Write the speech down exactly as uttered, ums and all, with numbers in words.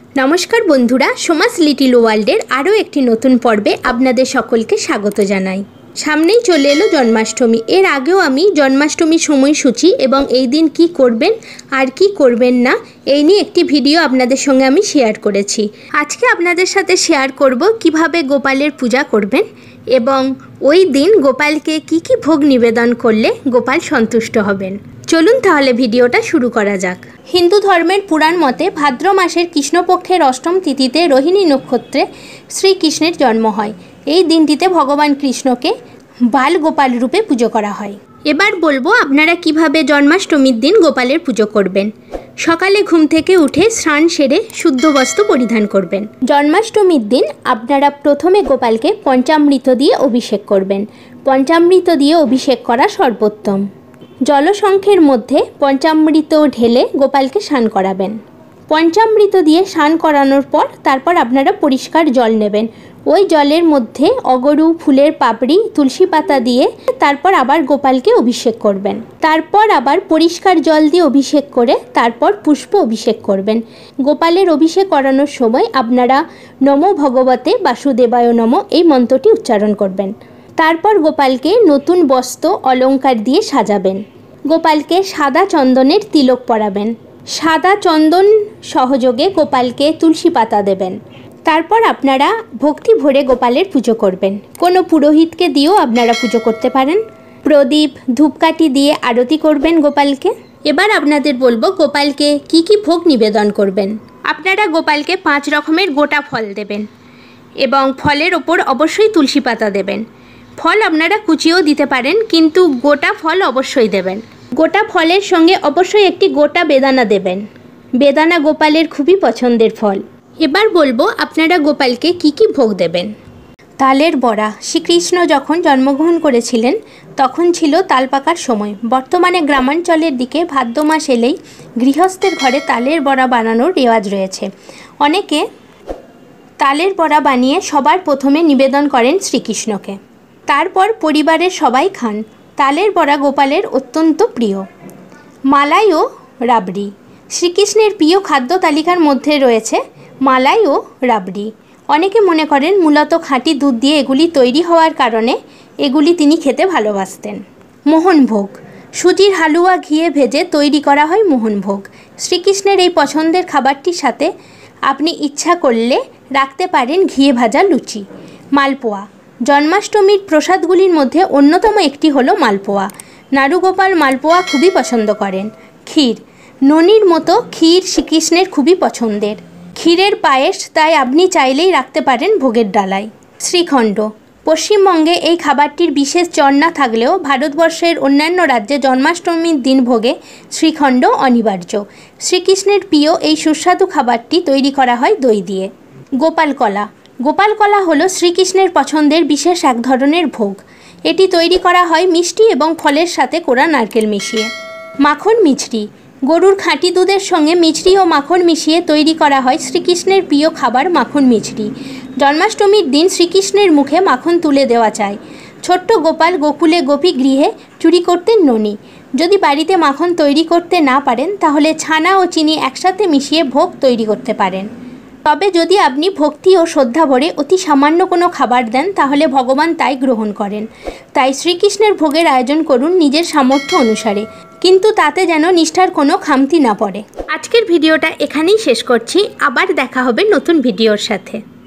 नमस्कार बंधुरा सोमास लिटिल वार्ल्डेर आरो एकटी नतून पर्वे आपनादेर सकलके स्वागत जानाई। सामनेई चले एलो जन्माष्टमी। एर आगेओ आमी जन्माष्टमी সময়সূচি এবং এই দিন কি করবেন আর কি করবেন না এই নিয়ে একটি ভিডিও আপনাদের সঙ্গে আমি শেয়ার করেছি। আজকে আপনাদের সাথে শেয়ার করব কিভাবে গোপালের পূজা করবেন এবং ওই দিন গোপালকে কি কি ভোগ নিবেদন করলে গোপাল সন্তুষ্ট হবেন। চলুন তাহলে ভিডিওটা শুরু করা যাক। হিন্দু ধর্মের পুরাণ মতে ভাদ্র মাসের কৃষ্ণপক্ষের অষ্টম তিথিতে রোহিণী নক্ষত্রে শ্রীকৃষ্ণের জন্ম হয়। এই দিনটিতে ভগবান কৃষ্ণকে বাল গোপাল রূপে পুজো করা হয়। এবার বলবো আপনারা কিভাবে জন্মাষ্টমীর দিন গোপালের পুজো করবেন। সকালে ঘুম থেকে উঠে স্নান সেরে শুদ্ধ বস্ত্র পরিধান করবেন। জন্মাষ্টমীর দিন আপনারা প্রথমে গোপালকে পঞ্চামৃত দিয়ে অভিষেক করবেন। পঞ্চামৃত দিয়ে অভিষেক করা সর্বোত্তম। জলসংখ্যের মধ্যে পঞ্চামৃত ঢেলে গোপালকে স্নান করাবেন। পঞ্চামৃত দিয়ে স্নান করানোর পর তারপর আপনারা পরিষ্কার জল নেবেন। ওই জলের মধ্যে অগরু ফুলের পাপড়ি তুলসী পাতা দিয়ে তারপর আবার গোপালকে অভিষেক করবেন। তারপর আবার পরিষ্কার জল দিয়ে অভিষেক করে তারপর পুষ্প অভিষেক করবেন। গোপালের অভিষেক করানোর সময় আপনারা নমো ভগবতে বাসুদেবায় নমো এই মন্ত্রটি উচ্চারণ করবেন। তারপর গোপালকে নতুন বস্ত্র অলঙ্কার দিয়ে সাজাবেন। গোপালকে সাদা চন্দনের তিলক পরাবেন। সাদা চন্দন সহযোগে গোপালকে তুলসী পাতা দেবেন। তারপর আপনারা ভক্তি ভরে গোপালের পুজো করবেন। কোনো পুরোহিতকে দিয়েও আপনারা পুজো করতে পারেন। প্রদীপ ধূপকাঠি দিয়ে আরতি করবেন গোপালকে। এবার আপনাদের বলবো গোপালকে কি কি ভোগ নিবেদন করবেন। আপনারা গোপালকে পাঁচ রকমের গোটা ফল দেবেন এবং ফলের ওপর অবশ্যই তুলসী পাতা দেবেন। ফল আপনারা কুচিয়েও দিতে পারেন, কিন্তু গোটা ফল অবশ্যই দেবেন। গোটা ফলের সঙ্গে অবশ্যই একটি গোটা বেদানা দেবেন। বেদানা গোপালের খুবই পছন্দের ফল। এবার বলবো আপনারা গোপালকে কি কি ভোগ দেবেন। তালের বড়া। শ্রীকৃষ্ণ যখন জন্মগ্রহণ করেছিলেন তখন ছিল তাল পাকার সময়। বর্তমানে গ্রামাঞ্চলের দিকে ভাদ্র মাস এলেই গৃহস্থের ঘরে তালের বড়া বানানোর রেওয়াজ রয়েছে। অনেকে তালের বড়া বানিয়ে সবার প্রথমে নিবেদন করেন শ্রীকৃষ্ণকে। তারপর পরিবারের সবাই খান। তালের বড়া গোপালের অত্যন্ত প্রিয়। মালাই ও রাবড়ি। শ্রীকৃষ্ণের প্রিয় খাদ্য তালিকার মধ্যে রয়েছে মালাই ও রাবড়ি। অনেকে মনে করেন মূলত খাঁটি দুধ দিয়ে এগুলি তৈরি হওয়ার কারণে এগুলি তিনি খেতে ভালোবাসতেন। মোহনভোগ। সুজির হালুয়া ঘিয়ে ভেজে তৈরি করা হয় মোহনভোগ। শ্রীকৃষ্ণের এই পছন্দের খাবারটির সাথে আপনি ইচ্ছা করলে রাখতে পারেন ঘিয়ে ভাজা লুচি। মালপোয়া। জন্মাষ্টমীর প্রসাদগুলির মধ্যে অন্যতম একটি হলো মালপোয়া। নাড়ুগোপাল মালপোয়া খুবই পছন্দ করেন। ক্ষীর। ননির মতো ক্ষীর শ্রীকৃষ্ণের খুবই পছন্দের। ক্ষীরের পায়েস তাই আপনি চাইলেই রাখতে পারেন ভোগের ডালায়। শ্রীখণ্ড। পশ্চিমবঙ্গে এই খাবারটির বিশেষ চল না থাকলেও ভারতবর্ষের অন্যান্য রাজ্যে জন্মাষ্টমীর দিন ভোগে শ্রীখণ্ড অনিবার্য। শ্রীকৃষ্ণের প্রিয় এই সুস্বাদু খাবারটি তৈরি করা হয় দই দিয়ে। গোপাল কলা। গোপাল কলা হলো শ্রীকৃষ্ণের পছন্দের বিশেষ এক ধরনের ভোগ। এটি তৈরি করা হয় মিষ্টি এবং ফলের সাথে কোরা নারকেল মিশিয়ে। মাখন মিছরি। গরুর খাঁটি দুধের সঙ্গে মিছরি ও মাখন মিশিয়ে তৈরি করা হয় শ্রীকৃষ্ণের প্রিয় খাবার মাখন মিছরি। জন্মাষ্টমীর দিন শ্রীকৃষ্ণের মুখে মাখন তুলে দেওয়া চাই। ছোট্ট গোপাল গোকুলে গোপী গৃহে চুরি করতেন ননি। যদি বাড়িতে মাখন তৈরি করতে না পারেন তাহলে ছানা ও চিনি একসাথে মিশিয়ে ভোগ তৈরি করতে পারেন। তবে যদি আপনি ভক্তি ও শ্রদ্ধা ভরে অতি সামান্য কোনো খাবার দেন তাহলে ভগবান তাই গ্রহণ করেন। তাই শ্রীকৃষ্ণের ভোগের আয়োজন করুন নিজের সামর্থ্য অনুসারে, কিন্তু তাতে যেন নিষ্ঠার কোনো খামতি না পড়ে। আজকের ভিডিওটা এখানেই শেষ করছি। আবার দেখা হবে নতুন ভিডিওর সাথে।